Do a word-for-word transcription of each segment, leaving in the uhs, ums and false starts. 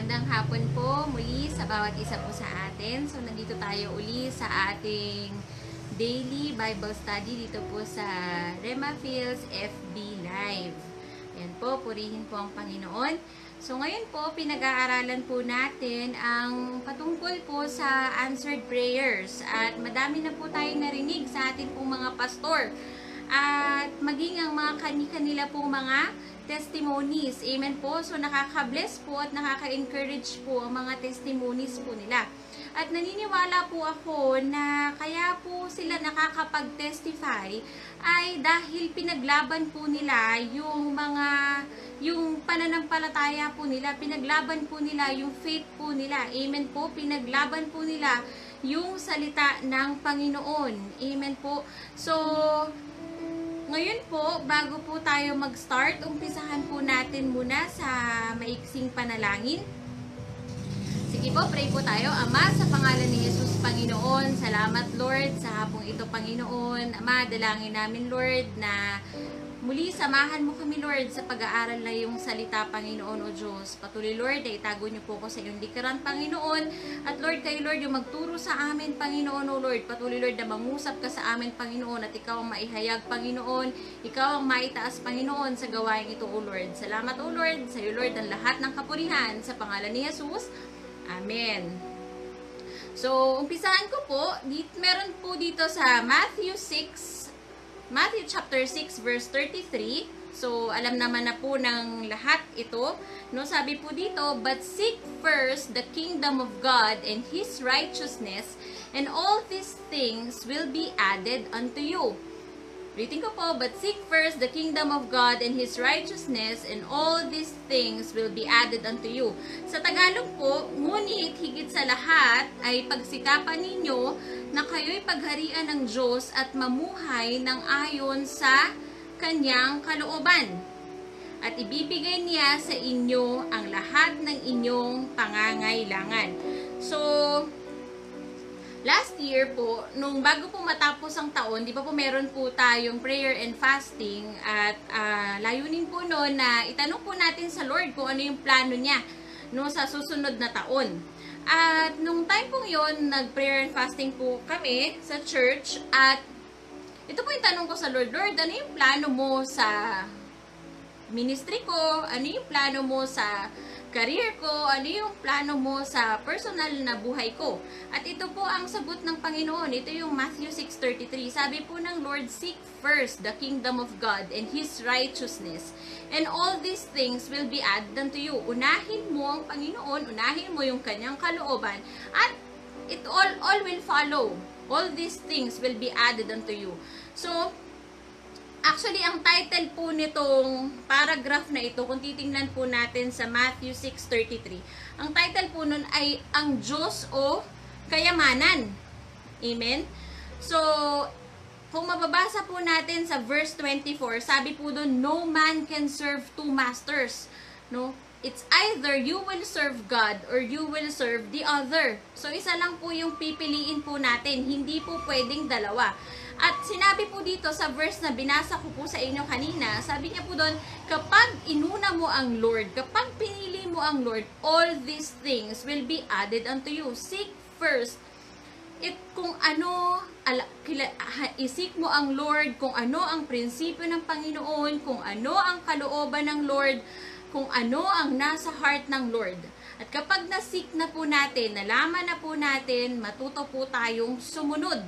magandang hapon po muli sa bawat isa po sa atin. So, nandito tayo uli sa ating daily Bible study dito po sa Rema Fields F B Live. Ayan po, purihin po ang Panginoon. So, ngayon po, pinag-aaralan po natin ang patungkol po sa answered prayers. At madami na po tayong narinig sa ating pong mga pastor. At maging ang mga kani-kanila pong mga testimonies. Amen po. So, nakaka-bless po at nakaka-encourage po ang mga testimonies po nila. At naniniwala po ako na kaya po sila nakakapag-testify ay dahil pinaglaban po nila yung mga, yung pananampalataya po nila, pinaglaban po nila yung faith po nila. Amen po. Pinaglaban po nila yung salita ng Panginoon. Amen po. So, ngayon po, bago po tayo mag-start, umpisahan po natin muna sa maiksing panalangin. Sige po, pray po tayo. Ama, sa pangalan ni Jesus, Panginoon, salamat Lord sa hapong ito, Panginoon. Ama, dalangin namin Lord na muli samahan mo kami Lord sa pag-aaral na yung salita, Panginoon o Diyos. Patuloy Lord, na itago niyo po ko sa iyong likaran, Panginoon. At Lord, kayo Lord, yung magturo sa amin, Panginoon o Lord. Patuloy Lord, na mangusap ka sa amin, Panginoon. At ikaw ang maihayag, Panginoon. Ikaw ang maitaas, Panginoon, sa gawain ito, O Lord. Salamat, O Lord. Sa iyo Lord, ang lahat ng kapurihan. Sa pangalan ni Jesus. Amen. So, umpisahan ko po. Dito, meron po dito sa Matthew six, Matthew chapter six verse thirty-three. So, alam naman na po ng lahat ito. No, sabi po dito, "But seek first the kingdom of God and His righteousness, and all these things will be added unto you." Reading ko po, "But seek first the kingdom of God and His righteousness, and all these things will be added unto you." Sa Tagalog po, ngunit higit sa lahat ay pagsikapan ninyo na kayo'y pagharian ng Diyos at mamuhay ng ayon sa Kanyang kalooban. At ibibigay niya sa inyo ang lahat ng inyong pangangailangan. So, last year po, nung bago po matapos ang taon, di ba po meron po tayong prayer and fasting at uh, layunin po noon na itanong po natin sa Lord kung ano yung plano niya no, sa susunod na taon. At nung time pong yun, nag-prayer and fasting po kami sa church at ito po yung tanong ko sa Lord, Lord, ano yung plano mo sa ministry ko? Ano yung plano mo sa career ko? Ano yung plano mo sa personal na buhay ko? At ito po ang sagot ng Panginoon. Ito yung Matthew six thirty-three. Sabi po ng Lord, "Seek first the kingdom of God and His righteousness, and all these things will be added unto you." Unahin mo ang Panginoon, unahin mo yung Kanyang kalooban, at it all, all will follow. All these things will be added unto you. So, actually, ang title po nitong paragraph na ito, kung titingnan po natin sa Matthew six thirty-three, ang title po nun ay "Ang Diyos o Kayamanan." Amen? So, kung mababasa po natin sa verse twenty-four, sabi po doon, "No man can serve two masters." No? It's either you will serve God or you will serve the other. So, isa lang po yung pipiliin po natin. Hindi po pwedeng dalawa. At sinabi po dito sa verse na binasa ko po sa inyo kanina, sabi niya po doon, kapag inuna mo ang Lord, kapag pinili mo ang Lord, all these things will be added unto you. Seek first it kung ano, ala, kila, isik mo ang Lord, kung ano ang prinsipyo ng Panginoon, kung ano ang kalooban ng Lord, kung ano ang nasa heart ng Lord. At kapag nasik na po natin, nalaman na po natin, matuto po tayong sumunod.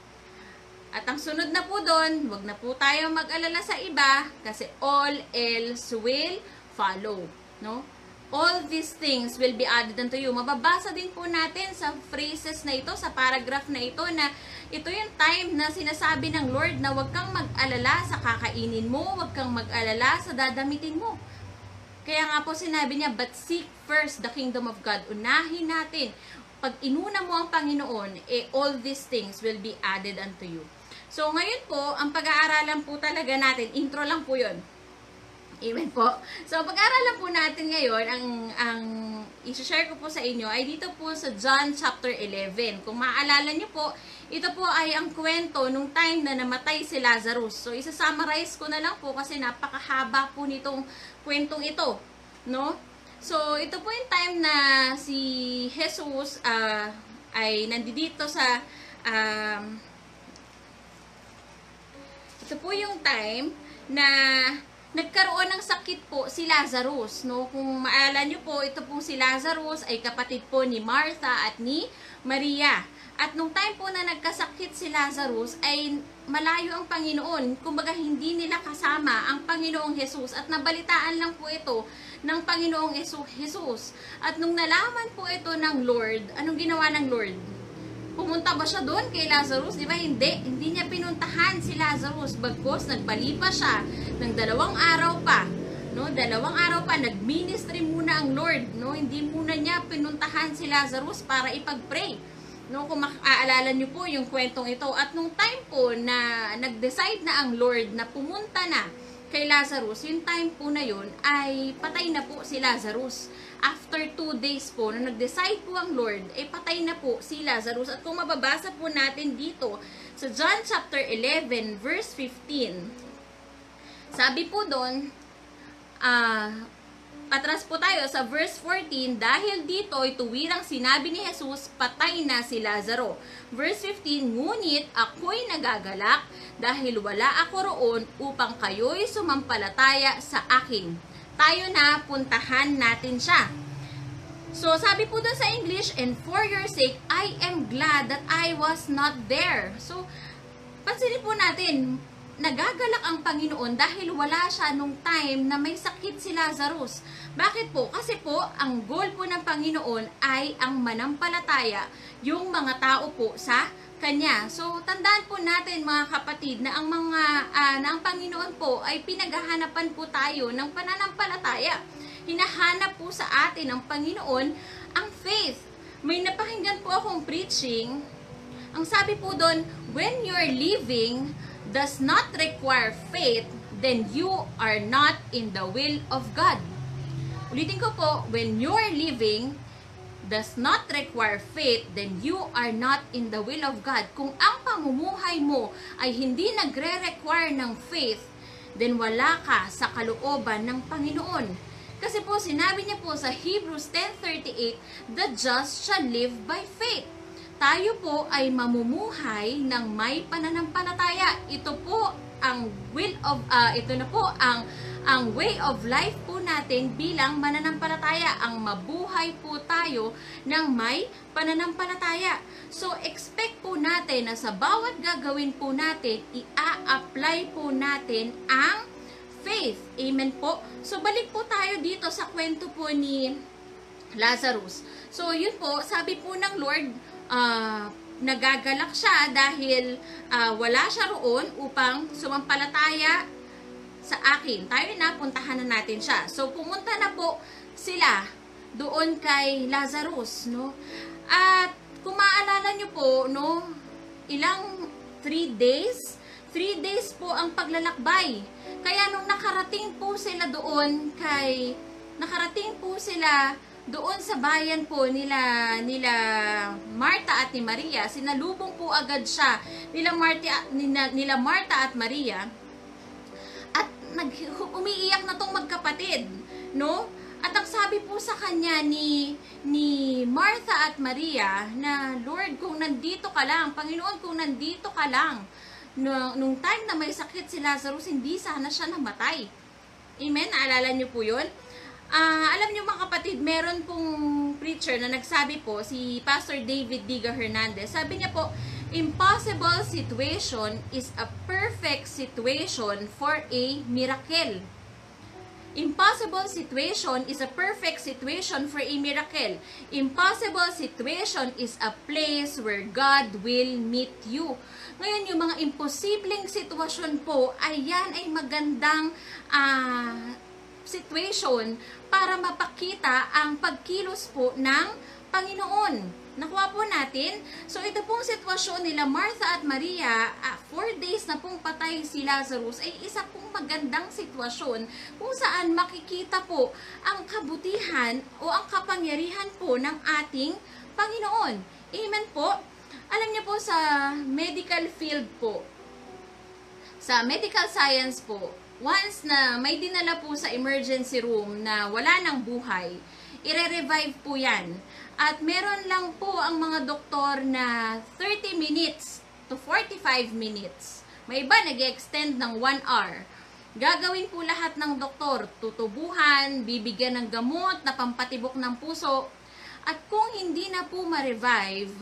At ang sunod na po doon, wag na po tayong mag-alala sa iba kasi all else will follow. No? All these things will be added unto you. Mababasa din po natin sa phrases na ito, sa paragraph na ito, na ito yung time na sinasabi ng Lord na wag kang mag-alala sa kakainin mo, wag kang mag-alala sa dadamitin mo. Kaya nga po sinabi niya, "But seek first the kingdom of God." Unahin natin. Pag inuna mo ang Panginoon, eh, all these things will be added unto you. So, ngayon po, ang pag-aaralan po talaga natin, intro lang po yun. Amen po. So, pag-aaralan po natin ngayon, ang, ang i-share ko po sa inyo ay dito po sa John chapter eleven. Kung maaalala niyo po, ito po ay ang kwento nung time na namatay si Lazarus. So, isa-summarize ko na lang po kasi napakahaba po nitong kwentong ito. No? So, ito po yung time na si Jesus uh, ay nandito sa um, ito po yung time na nagkaroon ng sakit po si Lazarus, no? Kung maalala nyo po, ito po si Lazarus ay kapatid po ni Martha at ni Maria. At nung time po na nagkasakit si Lazarus ay malayo ang Panginoon. Kumbaga hindi nila kasama ang Panginoong Jesus at nabalitaan lang po ito ng Panginoong Jesus. At nung nalaman po ito ng Lord, anong ginawa ng Lord? Pumunta ba siya doon kay Lazarus? Di ba? Hindi. Hindi niya pinuntahan si Lazarus. Bagkos, nagpalipas siya ng dalawang araw pa. No? Dalawang araw pa, nag-ministry muna ang Lord. No? Hindi muna niya pinuntahan si Lazarus para ipag-pray. No? Kung makaalala niyo po yung kwentong ito. At nung time po na nag-decide na ang Lord na pumunta na kay Lazarus, yung time po na yun ay patay na po si Lazarus. After two days po, na nag-decide po ang Lord, ay patay na po si Lazarus. At kung mababasa po natin dito sa John chapter eleven verse fifteen, sabi po doon, ah, uh, patras po tayo sa verse fourteen, dahil dito ay tuwirang sinabi ni Jesus, patay na si Lazaro. Verse fifteen, ngunit ako'y nagagalak dahil wala ako roon upang kayo'y sumampalataya sa akin. Tayo na, puntahan natin siya. So, sabi po doon sa English, and for your sake, I am glad that I was not there. So, pansinin po natin, nagagalak ang Panginoon dahil wala siya nung time na may sakit si Lazarus. Bakit po? Kasi po, ang goal po ng Panginoon ay ang manampalataya, yung mga tao po sa Kanya. So, tandaan po natin mga kapatid na ang mga uh, na ang Panginoon po ay pinaghahanapan po tayo ng pananampalataya. Hinahanap po sa atin ng Panginoon ang faith. May napakinggan po akong preaching. Ang sabi po doon, when your living does not require faith, then you are not in the will of God. Ulitin ko po, when your living does not require faith, then you are not in the will of God. Kung ang pamumuhay mo ay hindi nagre-require ng faith, then wala ka sa kalooban ng Panginoon. Kasi po, sinabi niya po sa Hebrews ten thirty-eight, the just shall live by faith. Tayo po ay mamumuhay ng may pananampalataya. Ito po ang will of, uh, ito na po ang ang way of life po natin bilang mananampalataya, ang mabuhay po tayo ng may pananampalataya. So, expect po natin na sa bawat gagawin po natin, i-a-apply po natin ang faith. Amen po? So, balik po tayo dito sa kwento po ni Lazarus. So, yun po, sabi po ng Lord, uh, nagagalak siya dahil uh, wala siya roon upang sumampalataya sa akin. Tayo na, puntahan na natin siya. So, pumunta na po sila doon kay Lazarus, no? At, kung maaalala nyo po, no, ilang three days, three days po ang paglalakbay. Kaya, nung nakarating po sila doon kay, nakarating po sila doon sa bayan po nila, nila Martha at ni Maria, sinalubong po agad siya nila Martha, nila, nila Martha at Maria, at nag, umiiyak na tong magkapatid, no? At ang sabi po sa kanya ni, ni Martha at Maria na, Lord, kung nandito ka lang, Panginoon, kung nandito ka lang, no, nung time na may sakit si Lazarus, hindi sana siya namatay. Amen? Naalala niyo po yun? Uh, alam niyo mga kapatid, meron pong preacher na nagsabi po, si Pastor David Diga Hernandez, sabi niya po, impossible situation is a perfect situation for a miracle. Impossible situation is a perfect situation for a miracle. Impossible situation is a place where God will meet you. Ngayon, yung mga imposibleng sitwasyon po, ay yan ay magandang uh, situation para mapakita ang pagkilos po ng Panginoon. Nakuha po natin. So, ito pong sitwasyon nila Martha at Maria, uh, four days na pong patay si Lazarus, ay isa pong magandang sitwasyon kung saan makikita po ang kabutihan o ang kapangyarihan po ng ating Panginoon. Amen po. Alam niyo po sa medical field po, sa medical science po, once na may dinala po sa emergency room na wala ng buhay, ire-revive po yan. At meron lang po ang mga doktor na thirty minutes to forty-five minutes. May iba nag-extend ng one hour. Gagawin po lahat ng doktor, tutubuhan, bibigyan ng gamot na pampatibok ng puso. At kung hindi na po ma-revive,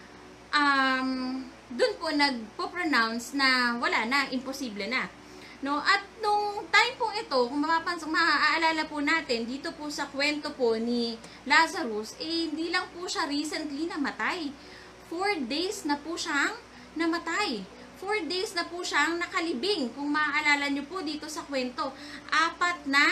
um, dun po nagpo-pronounce na wala na, imposible na. No? At nung time po ito, kung mapapansin, maaalala po natin, dito po sa kwento po ni Lazarus, eh hindi lang po siya recently namatay. Four days na po siyang namatay. Four days na po siyang nakalibing. Kung maaalala nyo po dito sa kwento, apat na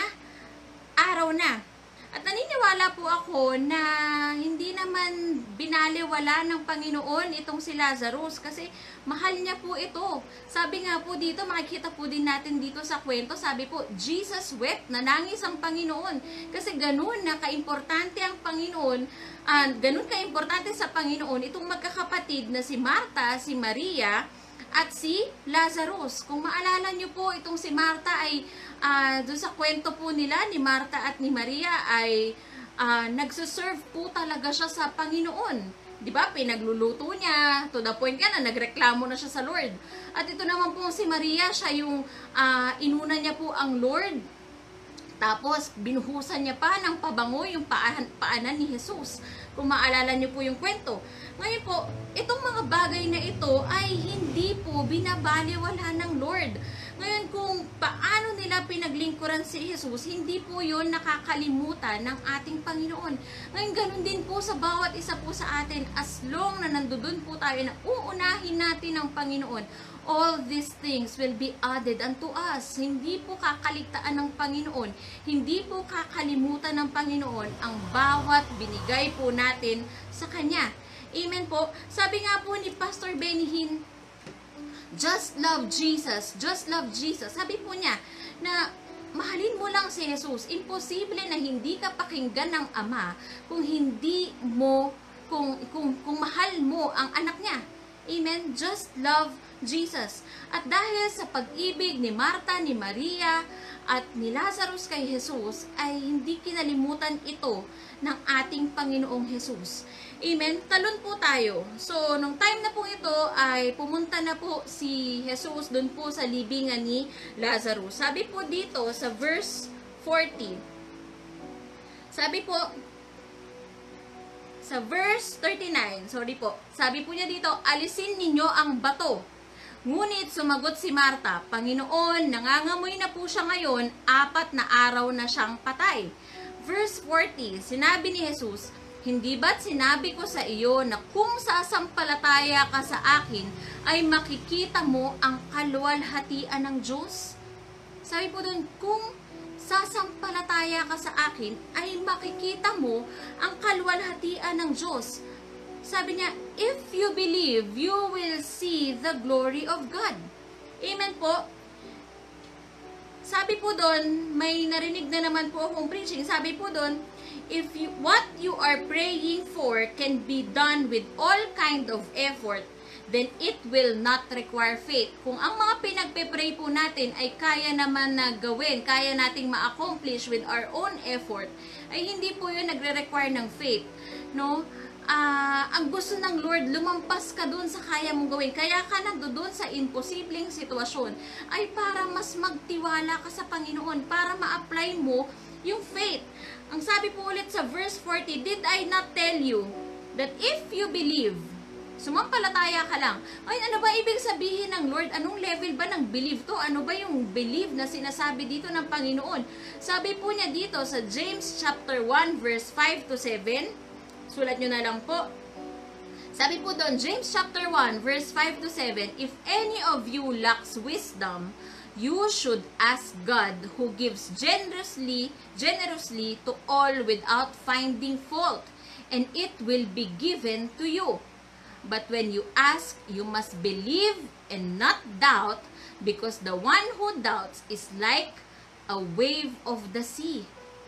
araw na. At naniniwala po ako na hindi naman binaliwala ng Panginoon itong si Lazarus kasi mahal niya po ito. Sabi nga po dito, makikita po din natin dito sa kwento, sabi po, Jesus wept, nanangis ang Panginoon. Kasi ganun na kaimportante ang Panginoon, uh, ganun kaimportante sa Panginoon itong magkakapatid na si Marta, si Maria, at si Lazarus. Kung maalala nyo po, itong si Marta ay, uh, doon sa kwento po nila ni Marta at ni Maria ay uh, nagsuserve po talaga siya sa Panginoon. Diba? Pinagluluto niya, to the point ka na, nagreklamo na siya sa Lord. At ito naman po si Maria, siya yung uh, inuna niya po ang Lord. Tapos, binuhusan niya pa ng pabango yung paan, paanan ni Jesus. Kung maalala niyo po yung kwento. Ngayon po, itong mga bagay na ito ay hindi po binabaliwala ng Lord. Ngayon, kung paano nila pinaglingkuran si Jesus, hindi po yun nakakalimutan ng ating Panginoon. Ngayon, ganun din po sa bawat isa po sa atin, as long na nandudun po tayo na uunahin natin ang Panginoon, all these things will be added unto us. Hindi po kakaligtaan ng Panginoon, hindi po kakalimutan ng Panginoon ang bawat binigay po natin sa Kanya. Amen po. Sabi nga po ni Pastor Benny Hinn, just love Jesus, just love Jesus. Sabi po niya na mahalin mo lang si Jesus. Imposible na hindi ka pakinggan ng Ama kung hindi mo, kung, kung, kung mahal mo ang anak niya. Amen? Just love Jesus. At dahil sa pag-ibig ni Marta, ni Maria, at ni Lazarus kay Jesus, ay hindi kinalimutan ito ng ating Panginoong Jesus. Amen? Talon po tayo. So, nung time na po ito, ay pumunta na po si Jesus dun po sa libingan ni Lazarus. Sabi po dito sa verse forty, sabi po, sa verse thirty-nine, sorry po, sabi po niya dito, alisin ninyo ang bato. Ngunit sumagot si Marta, Panginoon, nangangamoy na po siya ngayon, apat na araw na siyang patay. Verse forty, sinabi ni Jesus, hindi ba't sinabi ko sa iyo na kung sasampalataya ka sa akin, ay makikita mo ang kaluwalhatian ng Diyos? Sabi po dun, kung sasampalataya ka sa akin, ay makikita mo ang kaluwalhatian ng Diyos. Sabi niya, if you believe, you will see the glory of God. Amen po. Sabi po doon, may narinig na naman po akong preaching. Sabi po doon, if you, what you are praying for can be done with all kind of effort, then it will not require faith. Kung ang mga pinagpe-pray po natin ay kaya naman na gawin, kaya nating ma-accomplish with our own effort, ay hindi po yun nagre-require ng faith. No? Uh, ang gusto ng Lord, lumampas ka dun sa kaya mong gawin. Kaya ka nandoon sa imposibleng sitwasyon ay para mas magtiwala ka sa Panginoon, para ma-apply mo yung faith. Ang sabi po ulit sa verse forty, did I not tell you that if you believe, sumampalataya ka lang. Ay, ano ba ibig sabihin ng Lord? Anong level ba ng believe to? Ano ba yung believe na sinasabi dito ng Panginoon? Sabi po niya dito sa James chapter one verse five to seven. Sulat nyo na lang po. Sabi po doon, James chapter one verse five to seven, if any of you lacks wisdom, you should ask God who gives generously, generously to all without finding fault, and it will be given to you. But when you ask, you must believe and not doubt, because the one who doubts is like a wave of the sea,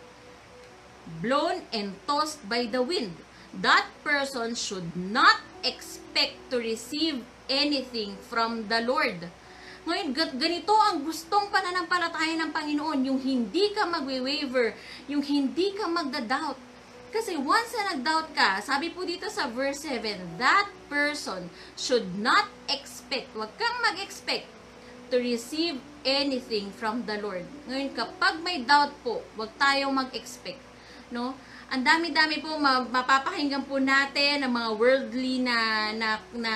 blown and tossed by the wind. That person should not expect to receive anything from the Lord. Ngayon, ganito ang gustong pananampalataya ng Panginoon, yung hindi ka magwe-waver, yung hindi ka magda-doubt. Kasi once na nag-doubt ka, sabi po dito sa verse seven, that person should not expect, wag kang mag-expect to receive anything from the Lord. Ngayon, kapag may doubt po, wag tayong mag-expect. No? Ang dami-dami po mapapakinggan po natin ng mga worldly na na, na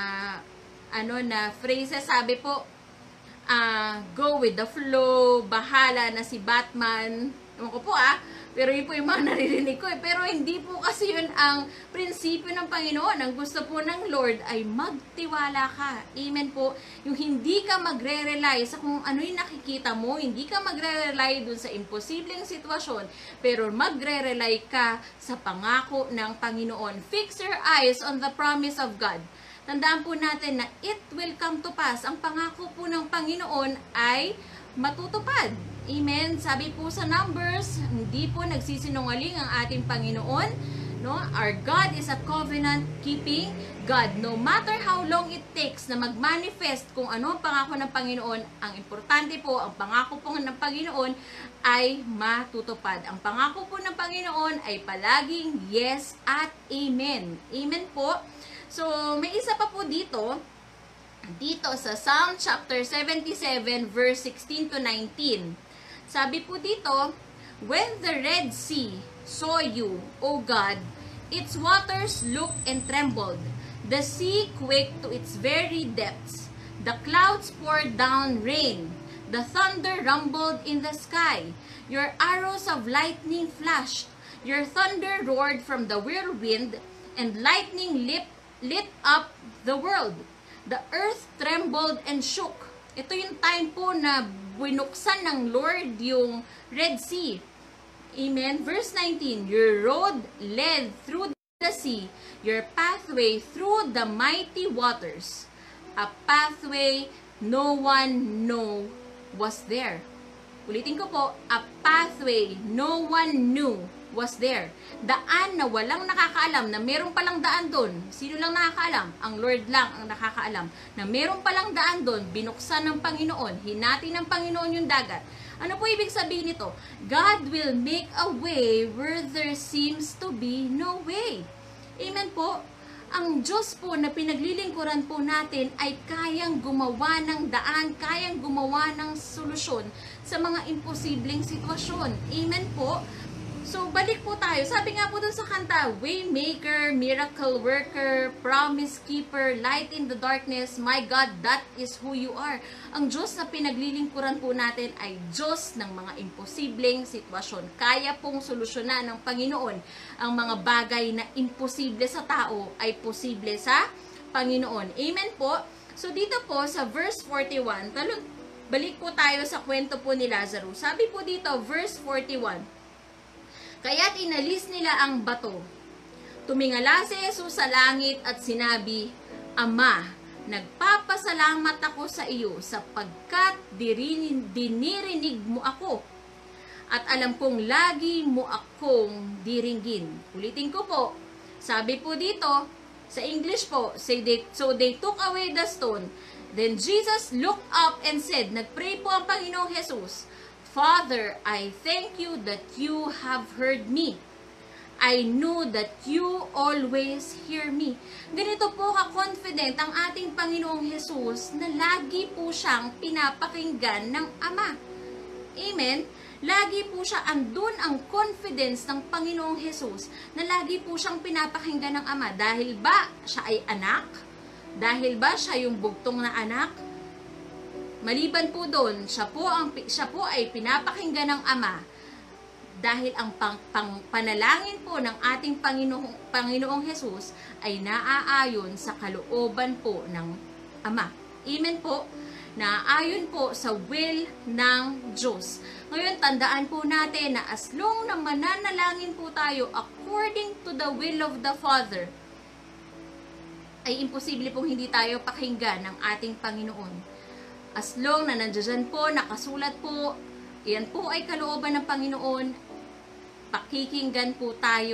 ano na phrases. Sabi po, uh, go with the flow, bahala na si Batman. Ewan ko po ah, pero yun po yung mga naririnig ko eh. Pero hindi po kasi yun ang prinsipyo ng Panginoon. Ang gusto po ng Lord ay magtiwala ka. Amen po. Yung hindi ka magre-rely sa kung ano yung nakikita mo, hindi ka magre-rely dun sa imposibleng sitwasyon, pero magre-rely ka sa pangako ng Panginoon. Fix your eyes on the promise of God. Tandaan po natin na it will come to pass. Ang pangako po ng Panginoon ay matutupad. Amen. Sabi po sa Numbers, hindi po nagsisinungaling ang ating Panginoon. No? Our God is a covenant-keeping God. No matter how long it takes na mag-manifest kung ano ang pangako ng Panginoon, ang importante po, ang pangako po ng Panginoon ay matutupad. Ang pangako po ng Panginoon ay palaging yes at amen. Amen po. So, may isa pa po dito, dito sa Psalm chapter seventy-seven, verse sixteen to nineteen. Sabi po dito, when the Red Sea saw you, O God, its waters looked and trembled. The sea quaked to its very depths. The clouds poured down rain. The thunder rumbled in the sky. Your arrows of lightning flashed. Your thunder roared from the whirlwind, and lightning lit, lit up the world. The earth trembled and shook. Ito yung time po na binuksan ng Lord yung Red Sea. Amen. Verse nineteen, your road led through the sea, your pathway through the mighty waters. A pathway no one know was there. Ulitin ko po, a pathway no one knew was there. Daan na walang nakakaalam na meron palang daan doon. Sino lang nakakaalam? Ang Lord lang ang nakakaalam na meron palang daan doon. Binuksan ng Panginoon. Hinati ng Panginoon yung dagat. Ano po ibig sabihin nito? God will make a way where there seems to be no way. Amen po. Ang Diyos po na pinaglilingkuran po natin ay kayang gumawa ng daan, kayang gumawa ng solusyon sa mga imposibleng sitwasyon. Amen po. So, balik po tayo. Sabi nga po dun sa kanta, Waymaker, Miracle Worker, Promise Keeper, Light in the Darkness, My God, that is who you are. Ang Diyos na pinaglilingkuran po natin ay Diyos ng mga imposibleng sitwasyon. Kaya pong solusyonan ng Panginoon ang mga bagay na imposible sa tao ay posible sa Panginoon. Amen po. So, dito po sa verse forty-one, talon, balik po tayo sa kwento po ni Lazarus. Sabi po dito, verse forty-one, kaya't inalis nila ang bato. Tumingala si Jesus sa langit at sinabi, Ama, nagpapasalamat ako sa iyo sapagkat dinirinig mo ako at alam kong lagi mo akong diringgin. Ulitin ko po, sabi po dito, sa English po, say they, so they took away the stone. Then Jesus looked up and said, nagpray po ang Panginoong Jesus, Father, I thank you that you have heard me. I know that you always hear me. Ganito po ka-confident ang ating Panginoong Jesus na lagi po siyang pinapakinggan ng Ama. Amen? Lagi po siya, andun ang confidence ng Panginoong Jesus na lagi po siyang pinapakinggan ng Ama. Dahil ba siya ay anak? Dahil ba siya yung bugtong na anak? Maliban po doon, siya po, ang, siya po ay pinapakinggan ng Ama dahil ang pang, pang, panalangin po ng ating Panginoong, Panginoong Jesus ay naaayon sa kalooban po ng Ama. Amen po? Naaayon po sa will ng Diyos. Ngayon, tandaan po natin na as long na mananalangin po tayo according to the will of the Father, ay imposible pong hindi tayo pakinggan ng ating Panginoon. As long na nandiyan po, nakasulat po, yan po ay kalooban ng Panginoon, pakikinggan po tayo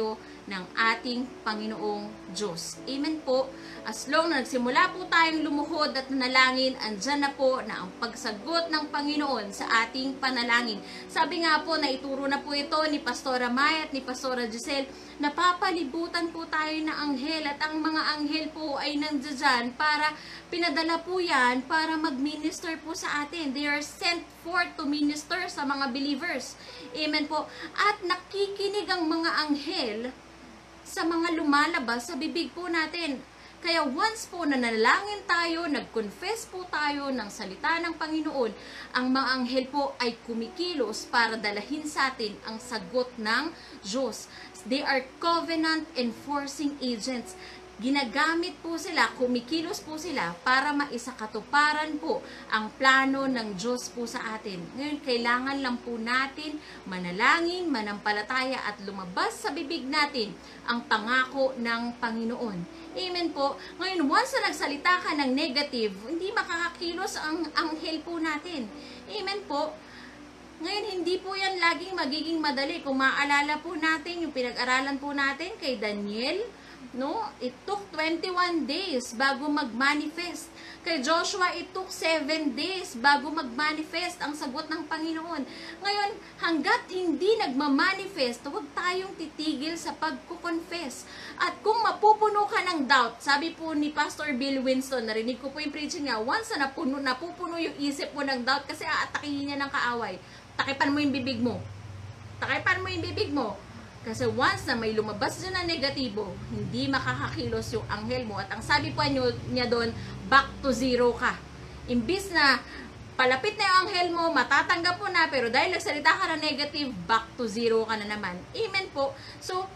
ng ating Panginoong Diyos. Amen po. As long na nagsimula po tayong lumuhod at nanalangin, andyan na po na ang pagsagot ng Panginoon sa ating panalangin. Sabi nga po, na ituro na po ito ni Pastora Maya at ni Pastora Giselle, napapalibutan po tayo ng anghel at ang mga anghel po ay nandiyan para pinadala po yan para mag-minister po sa atin. They are sent forth to minister sa mga believers. Amen po. At nakikinig ang mga anghel sa mga lumalabas sa bibig po natin. Kaya once po na nanalangin tayo, nag-confess po tayo ng salita ng Panginoon, ang mga anghel po ay kumikilos para dalahin sa atin ang sagot ng Diyos. They are covenant enforcing agents. Ginagamit po sila, kumikilos po sila para maisakatuparan po ang plano ng Diyos po sa atin. Ngayon, kailangan lang po natin manalangin, manampalataya at lumabas sa bibig natin ang pangako ng Panginoon. Amen po. Ngayon, once na nagsalita ka ng negative, hindi makakakilos ang anghel po natin. Amen po. Ngayon, hindi po yan laging magiging madali. Kung maaalala po natin, yung pinag-aralan po natin kay Daniel, no? It took twenty-one days bago mag-manifest. Kay Joshua, it took seven days bago mag-manifest ang sagot ng Panginoon. Ngayon, hanggat hindi nagma-manifest, huwag tayong titigil sa pagkukonfess. At kung mapupuno ka ng doubt, sabi po ni Pastor Bill Winston, narinig ko po yung preaching niya, once na napuno, napupuno yung isip mo ng doubt kasi aatakihin niya ng kaaway, takipan mo yung bibig mo. Takipan mo yung bibig mo. Kasi once na may lumabas dyan na negatibo, hindi makakakilos yung anghel mo. At ang sabi po niya doon, back to zero ka. Imbis na palapit na yung anghel mo, matatanggap mo na, pero dahil nagsalita ka na negative, back to zero ka na naman. Amen po. So,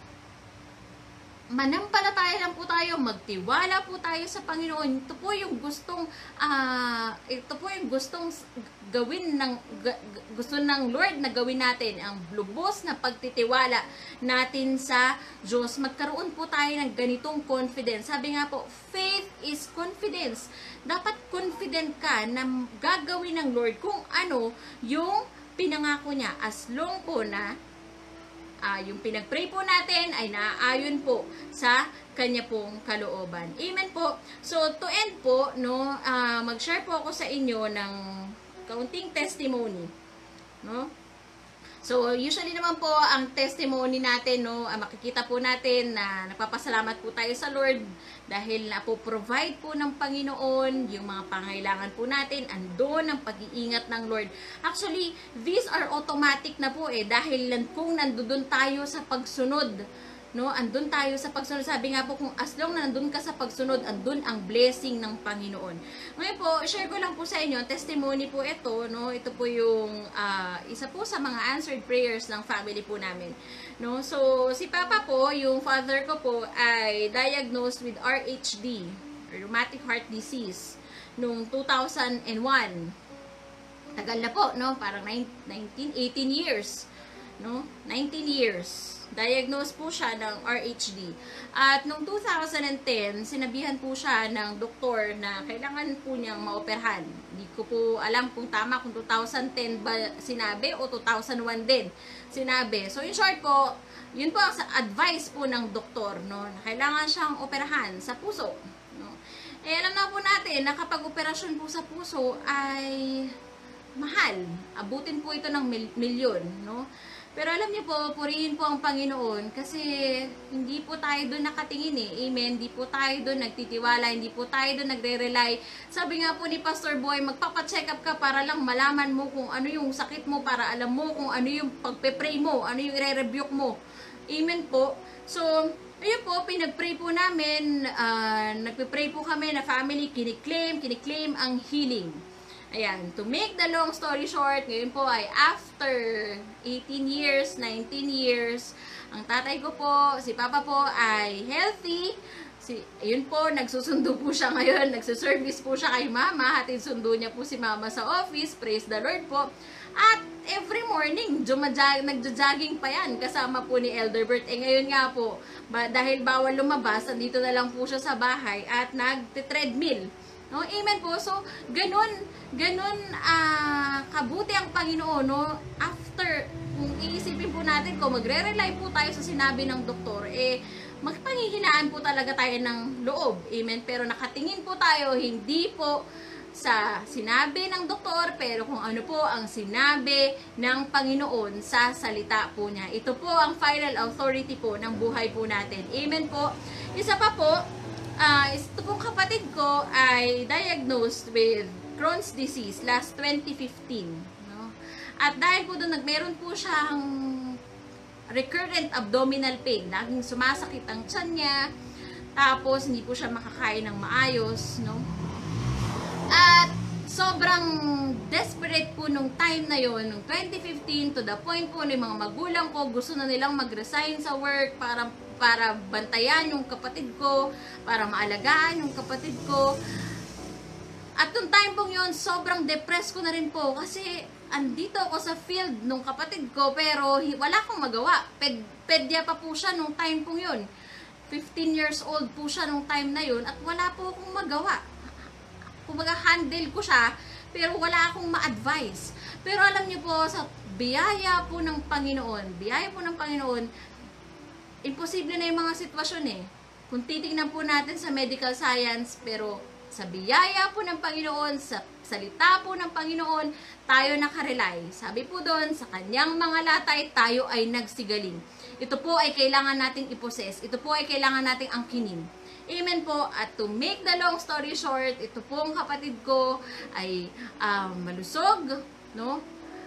manampalataya lang po tayo, magtiwala po tayo sa Panginoon. Ito po yung gustong uh, ito po yung gustong gawin ng gusto ng Lord na gawin natin, ang lubos na pagtitiwala natin sa Diyos. Magkaroon po tayo ng ganitong confidence. Sabi nga po, faith is confidence. Dapat confident ka na gagawin ng Lord kung ano yung pinangako niya, as long po na Uh, yung pinag-pray po natin ay naaayon po sa kanya pong kalooban. Amen po. So, to end po, no, uh, mag-share po ako sa inyo ng kaunting testimony. No? So, usually naman po, ang testimony natin, no, uh, makikita po natin na nagpapasalamat po tayo sa Lord dahil napo-provide po ng Panginoon yung mga pangailangan po natin, andun ang pag-iingat ng Lord. Actually, these are automatic na po eh, dahil kung nandun tayo sa pagsunod, no, andun tayo sa pagsunod. Sabi nga po, kung as long na nandun ka sa pagsunod, andun ang blessing ng Panginoon. Ngayon po, share ko lang po sa inyo, testimony po ito, no, ito po yung uh, isa po sa mga answered prayers ng family po namin. No, so, si Papa po, yung father ko po, ay diagnosed with R H D, rheumatic heart disease, noong two thousand one. Tagal na po, no, parang nineteen, eighteen years, no, nineteen years. Diagnosed po siya ng R H D. At noong two thousand ten, sinabihan po siya ng doktor na kailangan po niyang maoperahan. Hindi ko po alam kung tama, kung two thousand ten ba sinabi o two thousand one din sinabi. So in short po, yun po ang advice po ng doktor, no, na kailangan siyang operahan sa puso. No? Eh alam na po natin na kapag operasyon po sa puso ay mahal. Abutin po ito ng mil milyon, no? Pero alam niyo po, purihin po ang Panginoon kasi hindi po tayo doon nakatingin eh. Amen? Hindi po tayo doon nagtitiwala, hindi po tayo doon nagre-rely. Sabi nga po ni Pastor Boy, magpapacheck up ka para lang malaman mo kung ano yung sakit mo, para alam mo kung ano yung pagpe-pray mo, ano yung i-rebuke mo. Amen po. So, ayun po, pinag-pray po namin, uh, nagpe-pray po kami na family, kiniklaim, kiniklaim ang healing. Ayan, to make the long story short, ngayon po ay after eighteen years, nineteen years, ang tatay ko po, si Papa po ay healthy. Si, ayun po, nagsusundo po siya ngayon, nagsuservice po siya kay Mama, hatid sundo niya po si Mama sa office, praise the Lord po. At every morning, nagja-jogging pa yan, kasama po ni Elder Bert. Eh ngayon nga po, ba, dahil bawal lumabas, andito na lang po siya sa bahay at nag-treadmill. No, amen po. So, ganun, ganun uh, kabuti ang Panginoon, no? After, kung iisipin po natin, natin, kung magre-rely po tayo sa sinabi ng doktor, eh, magpanghihinaan po talaga tayo ng loob. Amen? Pero nakatingin po tayo, hindi po sa sinabi ng doktor, pero kung ano po ang sinabi ng Panginoon sa salita po niya. Ito po ang final authority po ng buhay po natin. Amen po. Isa pa po, uh, ito pong kapatid ko ay diagnosed with Crohn's disease last twenty fifteen. No? At dahil po doon, nagmeron po siyang recurrent abdominal pain. Laging sumasakit ang tiyan niya. Tapos, hindi po siya makakain ng maayos. No? At sobrang desperate po nung time na yon, nung twenty fifteen, to the point po ng mga magulang ko, gusto na nilang mag-resign sa work para, para bantayan yung kapatid ko, para maalagaan yung kapatid ko. At nung time pong yun, sobrang depressed ko na rin po kasi andito ako sa field nung kapatid ko pero wala akong magawa. Ped, pedya pa po siya nung time pong yun. fifteen years old po siya nung time na yun at wala po akong magawa. Kumbaga handle ko siya, pero wala akong ma-advise. Pero alam niyo po, sa biyaya po ng Panginoon, biyaya po ng Panginoon, imposible na yung mga sitwasyon eh. Kung titingnan po natin sa medical science, pero sa biyaya po ng Panginoon, sa salita po ng Panginoon, tayo nakarely. Sabi po doon, sa kanyang mga latay, tayo ay nagsigaling. Ito po ay kailangan nating iposes. Ito po ay kailangan nating angkinin. Amen po. At to make the long story short, ito pong kapatid ko ay uh, malusog, no?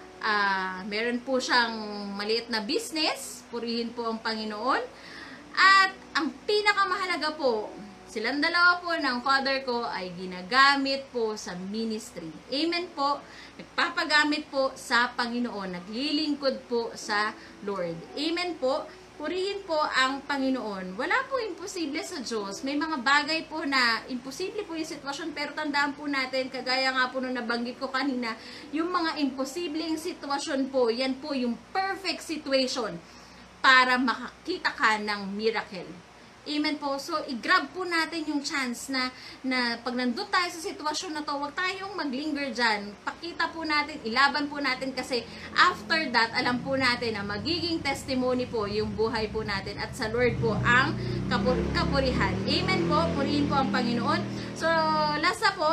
Uh, meron po siyang maliit na business, purihin po ang Panginoon. At ang pinakamahalaga po, silang dalawa po ng father ko ay ginagamit po sa ministry. Amen po. Nagpapagamit po sa Panginoon. Naglilingkod po sa Lord. Amen po. Purihin po ang Panginoon. Wala po imposible sa Diyos. May mga bagay po na imposible po yung sitwasyon, pero tandaan po natin, kagaya nga po nung nabanggit ko kanina, yung mga imposibleng sitwasyon po, yan po yung perfect situation para makakita ka ng miracle. Amen po. So, i-grab po natin yung chance na, na pag nandun tayo sa sitwasyon na to, huwag tayong maglinger dyan. Pakita po natin, ilaban po natin kasi after that, alam po natin na magiging testimony po yung buhay po natin at sa Lord po ang kapur kapurihan. Amen po. Purihin po ang Panginoon. So, last na po,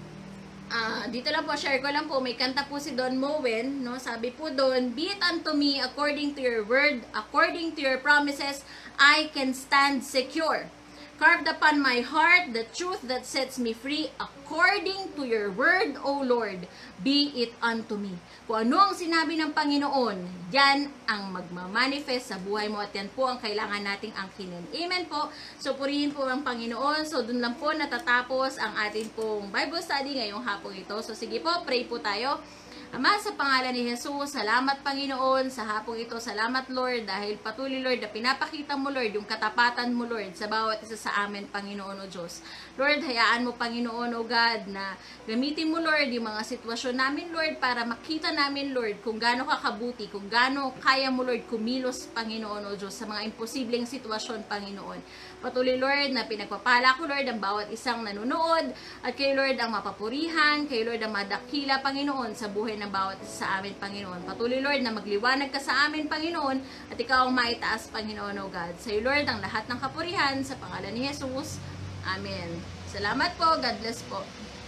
Uh, dito lang po, share ko lang po, may kanta po si Don Moen, no? Sabi po doon, be it unto me according to your word, according to your promises, I can stand secure. Carved upon my heart the truth that sets me free, according to your word, O Lord, be it unto me. Kung ano ang sinabi ng Panginoon, yan ang magmamanifest sa buhay mo at yan po ang kailangan nating angkinin. Amen po. So, purihin po ang Panginoon. So, dun lang po natatapos ang ating pong Bible study ngayong hapong ito. So, sige po, pray po tayo. Ama, sa pangalan ni Jesus, salamat Panginoon sa hapong ito. Salamat Lord dahil patuloy Lord na pinapakita mo Lord yung katapatan mo Lord sa bawat isa sa amin Panginoon o Diyos. Lord, hayaan mo Panginoon o God na gamitin mo Lord yung mga sitwasyon namin Lord para makita namin Lord kung gaano kakabuti, kung gaano kaya mo Lord kumilos Panginoon o Diyos sa mga imposibleng sitwasyon Panginoon. Patuloy Lord na pinagpapala ko Lord ang bawat isang nanonood at kay Lord ang mapapurihan, kay Lord ang madakila Panginoon sa buhay ng bawat isa sa amin, Panginoon. Patuloy, Lord, na magliwanag ka sa amin, Panginoon, at ikaw ang maitaas, Panginoon, O God. Sa iyo, Lord, ang lahat ng kapurihan, sa pangalan ni Jesus. Amen. Salamat po. God bless po.